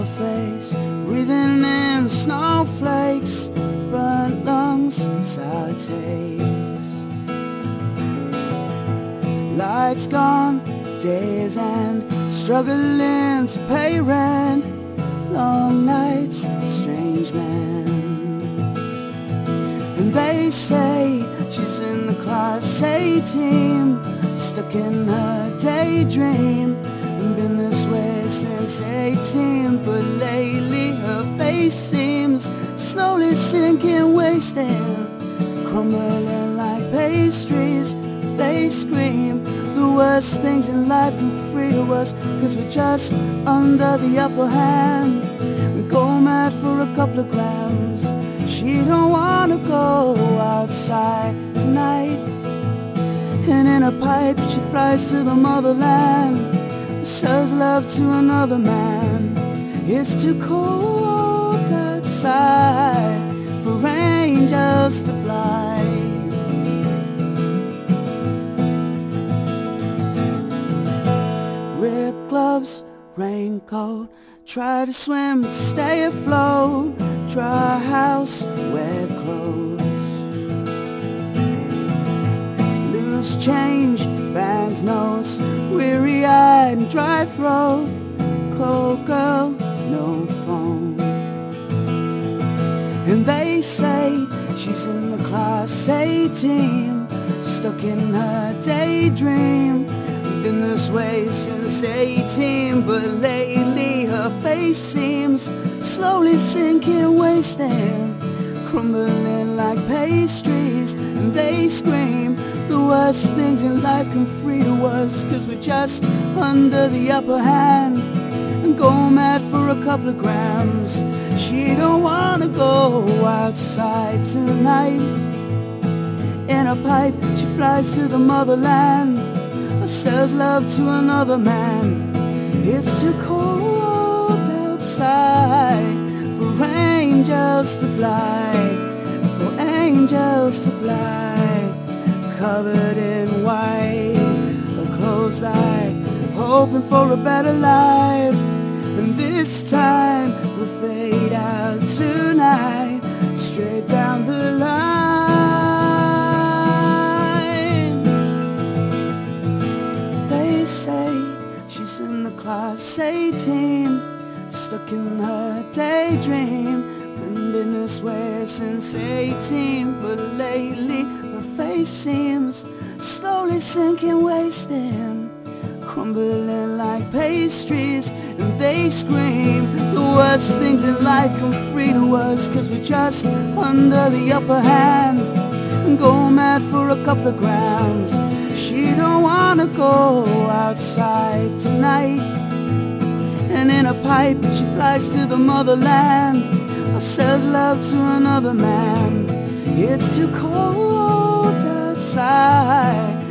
her face, breathing in snowflakes, burnt lungs, sour taste. Lights gone, days end, struggling to pay rent, long nights, strange men. And they say she's in the class A team, stuck in her daydream, and been this way since 18. But lately her face seems slowly sinking, wasting, crumbling like pastries. They scream the worst things in life come free to us, 'cause we're just under the upper hand. We go mad for a couple of grams. She don't wanna go outside tonight, and in a pipe she flies to the motherland, sells love to another man. It's too cold outside for angels to fly. Ripped gloves, raincoat, try to swim to stay afloat, dry house, wet clothes, loose change, banknotes, weary-eyed and dry throat, cold girl, no phone. And they say she's in the class A team, stuck in her daydream, been this way since 18. But lately her face seems slowly sinking, wasting, crumbling like pastries. And they scream the worst things in life come free to us, 'cause we're just under the upper hand, and go mad for a couple of grams. She don't wanna go outside tonight, in a pipe she flies to the motherland, sells love to another man. It's too cold outside for angels to fly, for angels to fly. Covered in white, a closed eye, hoping for a better life. And this time we'll fade out tonight, straight down the line. They say she's in the class A team, stuck in her daydream, been this way since 18. But lately her face seems slowly sinking, wasting, crumbling like pastries. And they scream the worst things in life come free to us, 'cause we're just under the upper hand, and go mad for a couple of grams. She don't wanna go outside tonight, and in a pipe she flies to the motherland, or sells love to another man. It's too cold outside